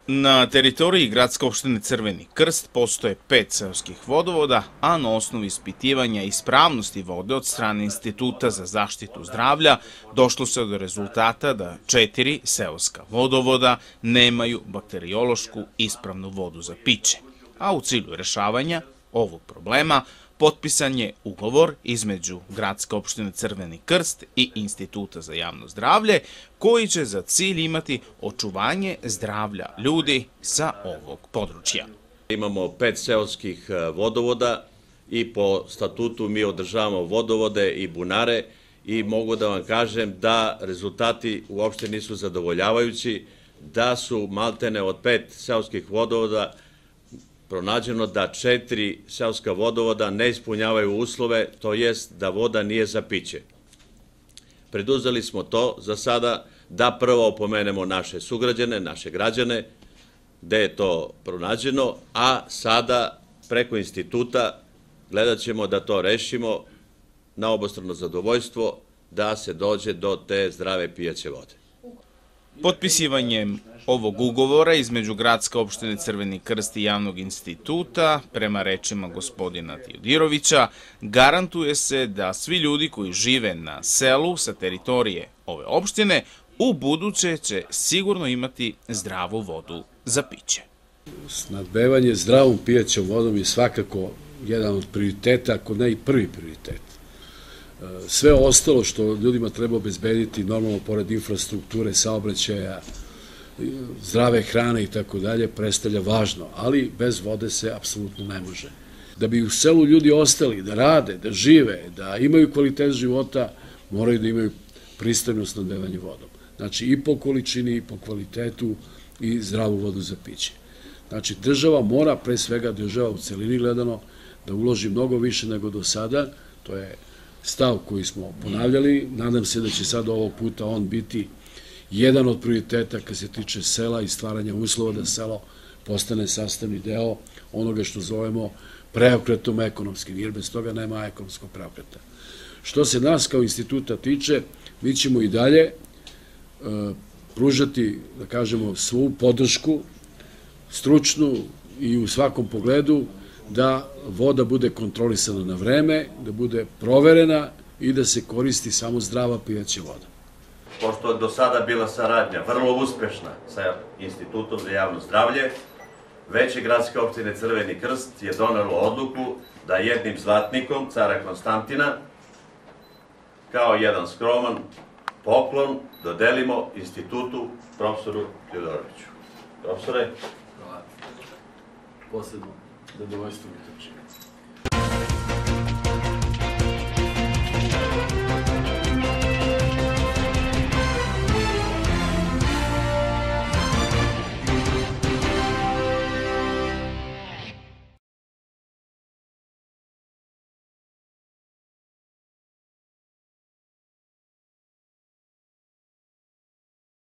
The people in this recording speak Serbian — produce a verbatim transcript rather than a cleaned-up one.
Na teritoriji gradske opštine Crveni Krst postoje pet seoskih vodovoda, a na osnovu ispitivanja ispravnosti vode od strane Instituta za zaštitu zdravlja došlo se do rezultata da četiri seoska vodovoda nemaju bakteriološku ispravnu vodu za piće. A u cilju rešavanja ovog problema potpisan je ugovor između gradske opštine Crveni Krst i Instituta za javno zdravlje, koji će za cilj imati očuvanje zdravlja ljudi sa ovog područja. Imamo pet seoskih vodovoda i po statutu mi održavamo vodovode i bunare i mogu da vam kažem da rezultati uopšte nisu zadovoljavajući, da su maltene od pet seoskih vodovoda pronađeno da četiri seoska vodovoda ne ispunjavaju uslove, to jest da voda nije za piće. Preduzeli smo to za sada da prvo opomenemo naše sugrađane, naše građane, gde je to pronađeno, a sada preko instituta gledat ćemo da to rešimo na obostrano zadovoljstvo, da se dođe do te zdrave pijaće vode. Potpisivanjem ovog ugovora između gradske opštine Crveni Krst i javnog instituta, prema rečima gospodina Tijodirovića, garantuje se da svi ljudi koji žive na selu sa teritorije ove opštine u buduće će sigurno imati zdravu vodu za piće. Snabdevanje zdravom pijaćom vodom je svakako jedan od prioriteta, ako ne i prvi prioritet. Sve ostalo što ljudima treba obezbediti, normalno pored infrastrukture, saobraćaja, zdrave hrane i tako dalje, predstavlja važno, ali bez vode se apsolutno ne može. Da bi u selu ljudi ostali, da rade, da žive, da imaju kvalitet života, moraju da imaju pristojno snabdevanje vodom. Znači i po količini, i po kvalitetu i zdravu vodu za piće. Znači država mora, pre svega država u celini gledano, da uloži mnogo više nego do sada, to je stav koji smo ponavljali. Nadam se da će sad ovog puta on biti jedan od prioriteta kad se tiče sela i stvaranja uslova da selo postane sastavni deo onoga što zovemo preokretom ekonomskim, jer bez toga nema ekonomskog preokreta. Što se nas kao instituta tiče, mi ćemo i dalje pružati, da kažemo, svu podršku, stručnu i u svakom pogledu, da voda bude kontrolisana na vreme, da bude proverena i da se koristi samo zdrava pijaća voda. Pošto je do sada bila saradnja vrlo uspešna sa Institutom za javno zdravlje, Veće gradske opštine Crveni Krst je donelo odluku da jednim zlatnikom cara Konstantina, kao jedan skroman poklon, dodelimo institutu profesoru Tijodoroviću. Profesore? Hvala. Posebno zadovoljstvo mi to čini.